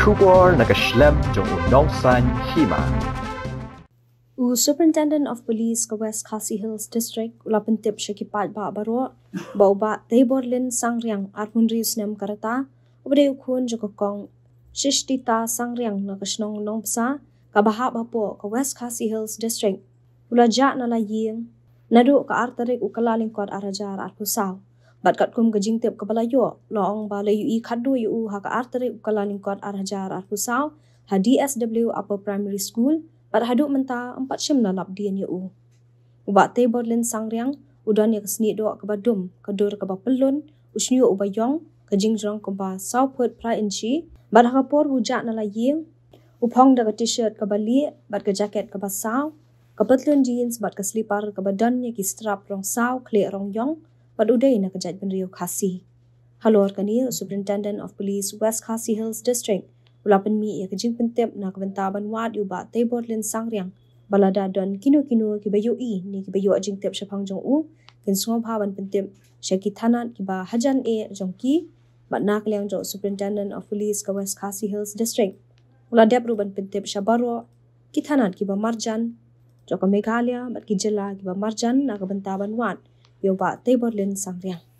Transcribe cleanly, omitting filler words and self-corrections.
Kubor nakaslem jong udongsan Hima. Superintendent of Police ka West Khasi Hills District ulapan tip siya kipat ba baro ba Taborlin Sangriang Arpunrius nem karata ubade ukun joko kong Shishtita Sangriang nakasnong nong psa kabahap po ka West Khasi Hills District ulaja na laying Naduh ka Tarik u Kyllalyngkot arajar arpusaw bat kat kum gajing tip kabalayo loong ba Ïohi Khatduh yu ha ka Tarik u Kyllalyngkot arajar arpusaw ha DSW Upper Primary School pada haduk menta 4 syamna labdian yu. Uba Taborlin Sangriang udan ya kesni do ke badum kedur ke bapelun usnyu ubayong ke jingjong ke ba Southwood pra inchi bad hakapor hujak na laying upong da ke t-shirt ke bali bad ke jaket ke basaw ke petlun jeans bad ke slipper ke badan ya ki strap rong saw kle rong yong bad uday na ke jaj benrio Khasi. Halor kani Superintendent of Police West Khasi Hills District ulapan mi ya kejing pentep na kebentaban wad yu ba Taborlin Sangriang balada don kinu-kinu ki bayu ni ki bayu ajing tep syapang jong u kin sungo pawan pentep syaki tanat ki ba hajan jong ki bat nak liang jo Superintendent of Police ka West Khasi Hills District uladep ruban pentep syabaro ki tanat ki ba marjan jo ka Meghalaya bat ki jela ki ba marjan na kebentaban wad yu ba Taborlin Sangriang.